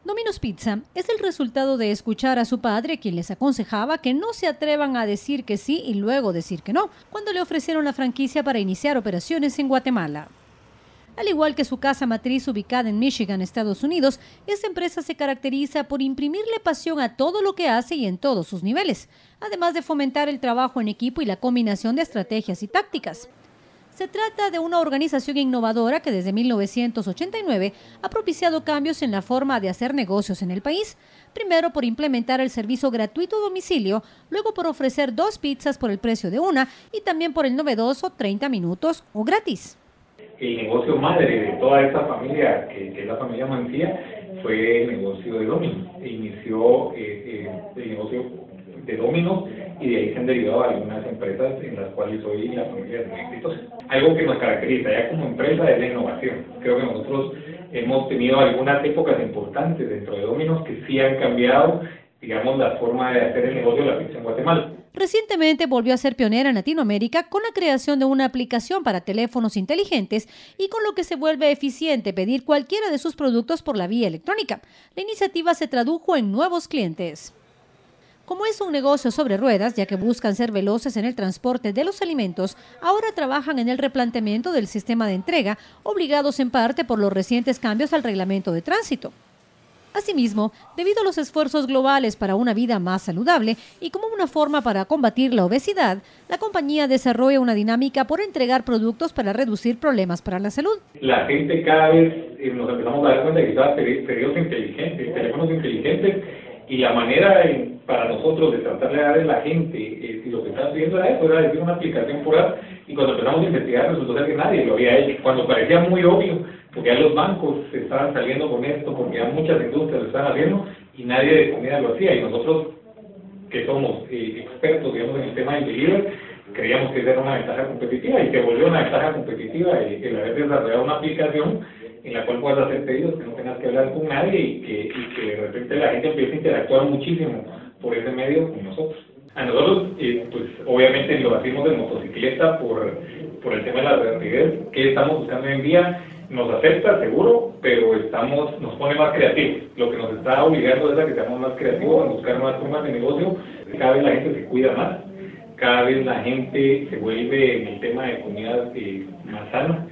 Domino's Pizza es el resultado de escuchar a su padre, quien les aconsejaba que no se atrevan a decir que sí y luego decir que no, cuando le ofrecieron la franquicia para iniciar operaciones en Guatemala. Al igual que su casa matriz ubicada en Michigan, Estados Unidos, esta empresa se caracteriza por imprimirle pasión a todo lo que hace y en todos sus niveles, además de fomentar el trabajo en equipo y la combinación de estrategias y tácticas. Se trata de una organización innovadora que desde 1989 ha propiciado cambios en la forma de hacer negocios en el país. Primero por implementar el servicio gratuito a domicilio, luego por ofrecer 2 pizzas por el precio de una y también por el novedoso 30 minutos o gratis. El negocio madre de toda esta familia, que es la familia Mancía, fue el negocio de Domino's. Inició el negocio de Domino's y de ahí se han derivado algunas empresas en las cuales hoy la familia es muy exitosa. Algo que nos caracteriza ya como empresa es la innovación. Creo que nosotros hemos tenido algunas épocas importantes dentro de Domino's que sí han cambiado, digamos, la forma de hacer el negocio de la pizza en Guatemala. Recientemente volvió a ser pionera en Latinoamérica con la creación de una aplicación para teléfonos inteligentes y con lo que se vuelve eficiente pedir cualquiera de sus productos por la vía electrónica. La iniciativa se tradujo en nuevos clientes. Como es un negocio sobre ruedas, ya que buscan ser veloces en el transporte de los alimentos, ahora trabajan en el replanteamiento del sistema de entrega, obligados en parte por los recientes cambios al reglamento de tránsito. Asimismo, debido a los esfuerzos globales para una vida más saludable y como una forma para combatir la obesidad, la compañía desarrolla una dinámica por entregar productos para reducir problemas para la salud. La gente cada vez nos empezamos a dar cuenta que estaba pedidos inteligentes, teléfonos inteligentes, y la manera para nosotros de tratar de darle a la gente, si lo que está haciendo era eso, era decir una aplicación por app, y cuando empezamos a investigar resultó ser que nadie lo había hecho, cuando parecía muy obvio, porque ya los bancos estaban saliendo con esto, porque ya muchas industrias lo estaban haciendo, y nadie de comida lo hacía, y nosotros, que somos expertos, digamos, en el tema del delivery, creíamos que esa era una ventaja competitiva, y se volvió una ventaja competitiva el haber desarrollado una aplicación en la cual puedas hacer pedidos, que no tengas que hablar con nadie y que de repente la gente empiece a interactuar muchísimo por ese medio con nosotros. A nosotros, pues obviamente lo hacemos de motocicleta por el tema de la rapidez que estamos buscando hoy en día. Nos acepta, seguro, pero nos pone más creativos. Lo que nos está obligando es a que seamos más creativos, a buscar nuevas formas de negocio. Cada vez la gente se cuida más, cada vez la gente se vuelve en el tema de comida más sana.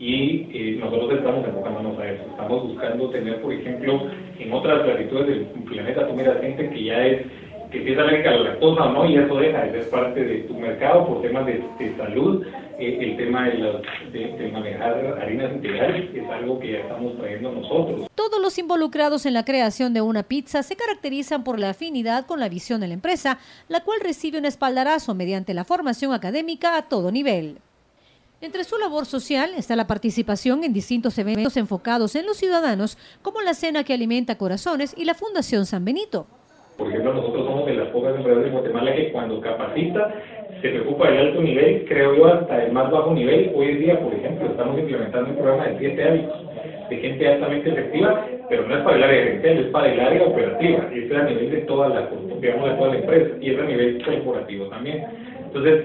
Y nosotros estamos enfocándonos a eso. Estamos buscando tener, por ejemplo, en otras latitudes del planeta, tú miras gente que empieza a alérgica a la lactosa o no, y eso deja de ser parte de tu mercado por temas de salud. El tema de manejar harinas integrales es algo que ya estamos trayendo nosotros. Todos los involucrados en la creación de una pizza se caracterizan por la afinidad con la visión de la empresa, la cual recibe un espaldarazo mediante la formación académica a todo nivel. Entre su labor social está la participación en distintos eventos enfocados en los ciudadanos, como la Cena que Alimenta Corazones y la Fundación San Benito. Por ejemplo, nosotros somos de las pocas empresas de Guatemala que cuando capacita se preocupa del alto nivel, creo yo, hasta el más bajo nivel. Hoy en día, por ejemplo, estamos implementando un programa de 7 hábitos de gente altamente efectiva, pero no es para el área gerencial, es para el área operativa. Y es a nivel de toda la empresa y es a nivel corporativo también. Entonces,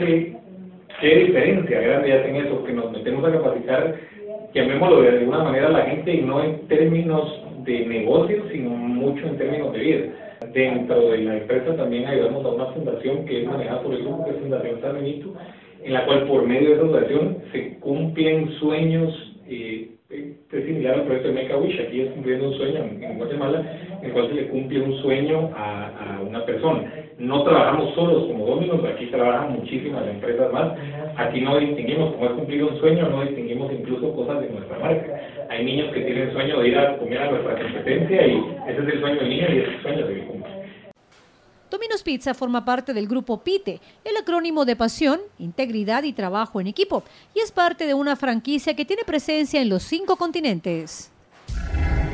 ¿qué diferencia grande hace en eso? Que nos metemos a capacitar, llamémoslo de alguna manera a la gente, y no en términos de negocio, sino mucho en términos de vida. Dentro de la empresa también ayudamos a una fundación que es manejada por el grupo, que es Fundación San Benito, en la cual por medio de esa fundación se cumplen sueños, es similar al proyecto de Make a Wish. Aquí es cumpliendo un sueño en Guatemala, en el cual se le cumple un sueño a una persona. No trabajamos solos como Domino's, aquí trabajan muchísimas empresas más. Aquí no distinguimos, como es cumplir un sueño, no distinguimos incluso cosas de nuestra marca. Hay niños que tienen sueño de ir a comer a nuestra competencia y ese es el sueño del niño y ese sueño se cumple. Domino's Pizza forma parte del grupo PITE, el acrónimo de pasión, integridad y trabajo en equipo, y es parte de una franquicia que tiene presencia en los 5 continentes.